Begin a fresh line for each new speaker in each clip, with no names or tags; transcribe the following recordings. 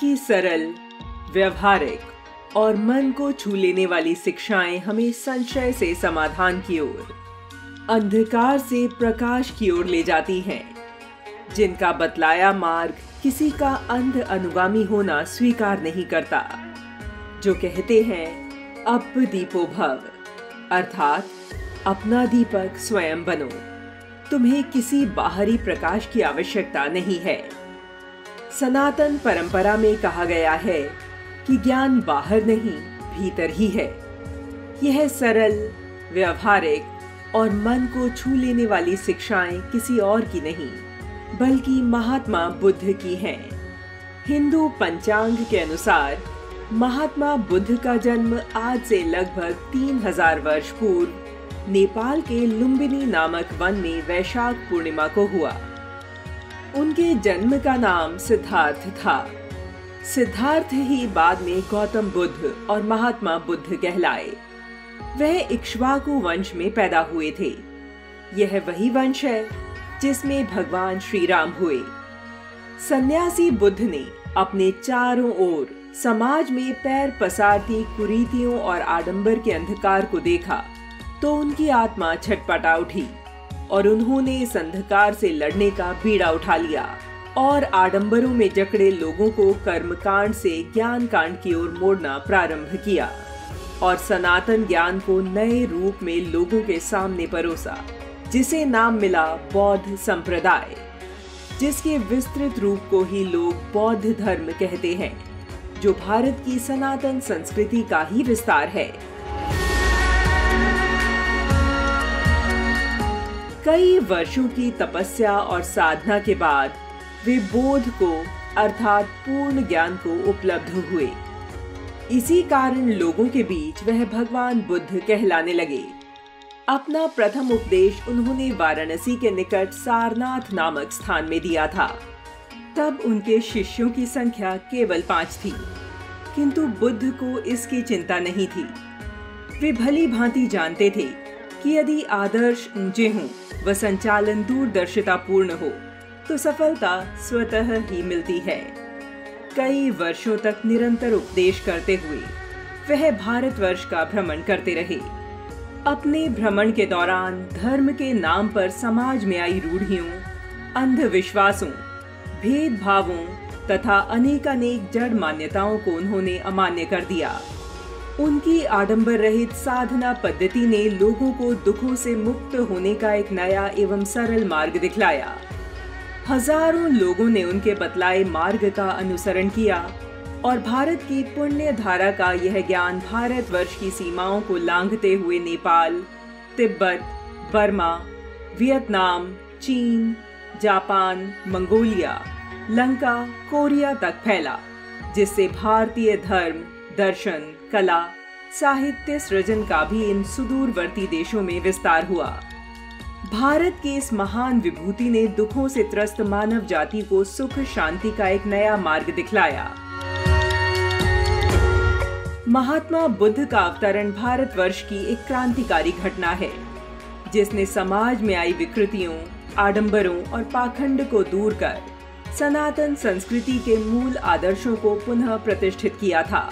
उनकी सरल, व्यवहारिक और मन को छू लेने वाली शिक्षाएं हमें संशय से समाधान की ओर, अंधकार से प्रकाश की ओर ले जाती हैं, जिनका बतलाया मार्ग किसी का अंध अनुगामी होना स्वीकार नहीं करता, जो कहते हैं अप दीपो भव, अर्थात अपना दीपक स्वयं बनो, तुम्हें किसी बाहरी प्रकाश की आवश्यकता नहीं है। सनातन परंपरा में कहा गया है कि ज्ञान बाहर नहीं, भीतर ही है। यह सरल, व्यवहारिक और मन को छू लेने वाली शिक्षाएं किसी और की नहीं, बल्कि महात्मा बुद्ध की हैं। हिंदू पंचांग के अनुसार महात्मा बुद्ध का जन्म आज से लगभग 3000 वर्ष पूर्व नेपाल के लुम्बिनी नामक वन में वैशाख पूर्णिमा को हुआ। उनके जन्म का नाम सिद्धार्थ था। सिद्धार्थ ही बाद में गौतम बुद्ध और महात्मा बुद्ध कहलाए। वह इक्ष्वाकु वंश में पैदा हुए थे। यह वही वंश है जिसमें भगवान श्री राम हुए। सन्यासी बुद्ध ने अपने चारों ओर समाज में पैर पसारती कुरीतियों और आडंबर के अंधकार को देखा तो उनकी आत्मा छटपटा उठी और उन्होंने इस अंधकार से लड़ने का बीड़ा उठा लिया और आडंबरों में जकड़े लोगों को कर्मकांड से ज्ञान कांड की ओर मोड़ना प्रारंभ किया और सनातन ज्ञान को नए रूप में लोगों के सामने परोसा, जिसे नाम मिला बौद्ध संप्रदाय, जिसके विस्तृत रूप को ही लोग बौद्ध धर्म कहते हैं, जो भारत की सनातन संस्कृति का ही विस्तार है। कई वर्षों की तपस्या और साधना के बाद वे बोध को अर्थात पूर्ण ज्ञान को उपलब्ध हुए। इसी कारण लोगों के बीच वह भगवान बुद्ध कहलाने लगे। अपना प्रथम उपदेश उन्होंने वाराणसी के निकट सारनाथ नामक स्थान में दिया था। तब उनके शिष्यों की संख्या केवल 5 थी, किंतु बुद्ध को इसकी चिंता नहीं थी। वे भली भांति जानते थे कि यदि आदर्श ऊंचे हों व संचालन दूरदर्शिता पूर्ण हो तो सफलता स्वतः ही मिलती है। कई वर्षों तक निरंतर उपदेश करते हुए वह भारतवर्ष का भ्रमण करते रहे। अपने भ्रमण के दौरान धर्म के नाम पर समाज में आई रूढ़ियों, अंधविश्वासों, भेदभावों तथा अनेकानेक जड़ मान्यताओं को उन्होंने अमान्य कर दिया। उनकी आडंबर रहित साधना पद्धति ने लोगों को दुखों से मुक्त होने का एक नया एवं सरल मार्ग दिखलाया। हजारों लोगों ने उनके बतलाए मार्ग का अनुसरण किया और भारत की पुण्य धारा का यह ज्ञान भारतवर्ष की सीमाओं को लांघते हुए नेपाल, तिब्बत, बर्मा, वियतनाम, चीन, जापान, मंगोलिया, लंका, कोरिया तक फैला, जिससे भारतीय धर्म, दर्शन, कला, साहित्य सृजन का भी इन सुदूरवर्ती देशों में विस्तार हुआ। भारत की इस महान विभूति ने दुखों से त्रस्त मानव जाति को सुख शांति का एक नया मार्ग दिखलाया। महात्मा बुद्ध का अवतरण भारतवर्ष की एक क्रांतिकारी घटना है, जिसने समाज में आई विकृतियों, आडंबरों और पाखंड को दूर कर सनातन संस्कृति के मूल आदर्शों को पुनः प्रतिष्ठित किया था।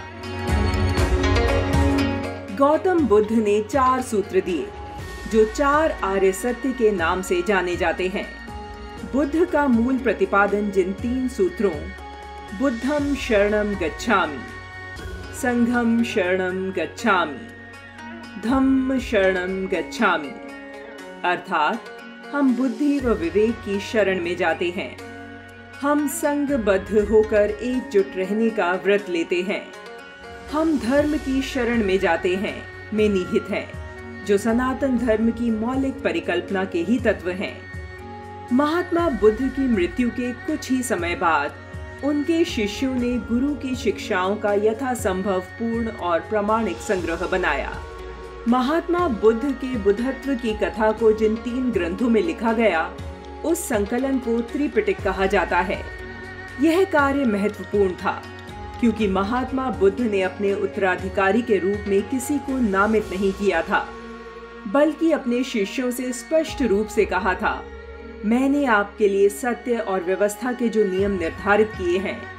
गौतम बुद्ध ने 4 सूत्र दिए, जो 4 आर्य सत्य के नाम से जाने जाते हैं। बुद्ध का मूल प्रतिपादन जिन 3 सूत्रों बुद्धम शरणम गच्छामि, संघम शरणम गच्छामि, धम्म शरणम गच्छामि, अर्थात हम बुद्धि व विवेक की शरण में जाते हैं, हम संघबद्ध होकर एकजुट रहने का व्रत लेते हैं, हम धर्म की शरण में जाते हैं में निहित है, जो सनातन धर्म की मौलिक परिकल्पना के ही तत्व हैं। महात्मा बुद्ध की मृत्यु के कुछ ही समय बाद उनके शिष्यों ने गुरु की शिक्षाओं का यथासंभव पूर्ण और प्रामाणिक संग्रह बनाया। महात्मा बुद्ध के बुद्धत्व की कथा को जिन 3 ग्रंथों में लिखा गया, उस संकलन को त्रिपिटक कहा जाता है। यह कार्य महत्वपूर्ण था, क्योंकि महात्मा बुद्ध ने अपने उत्तराधिकारी के रूप में किसी को नामित नहीं किया था, बल्कि अपने शिष्यों से स्पष्ट रूप से कहा था, मैंने आपके लिए सत्य और व्यवस्था के जो नियम निर्धारित किए हैं,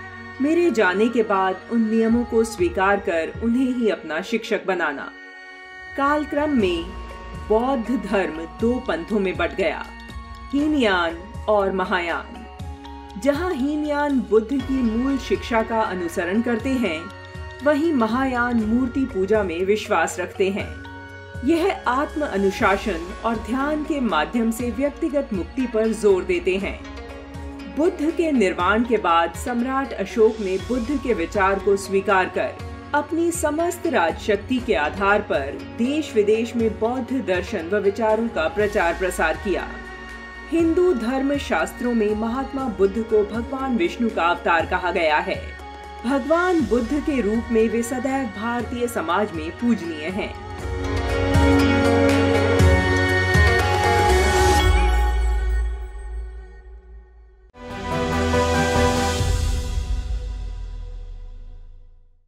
मेरे जाने के बाद उन नियमों को स्वीकार कर उन्हें ही अपना शिक्षक बनाना। कालक्रम में बौद्ध धर्म 2 पंथों में बंट गया, हीनयान और महायान। जहां हीनयान बुद्ध की मूल शिक्षा का अनुसरण करते हैं, वहीं महायान मूर्ति पूजा में विश्वास रखते हैं। यह आत्म अनुशासन और ध्यान के माध्यम से व्यक्तिगत मुक्ति पर जोर देते हैं। बुद्ध के निर्वाण के बाद सम्राट अशोक ने बुद्ध के विचार को स्वीकार कर अपनी समस्त राजशक्ति के आधार पर देश विदेश में बौद्ध दर्शन व विचारों का प्रचार प्रसार किया। हिंदू धर्म शास्त्रों में महात्मा बुद्ध को भगवान विष्णु का अवतार कहा गया है। भगवान बुद्ध के रूप में वे सदैव भारतीय समाज में पूजनीय हैं।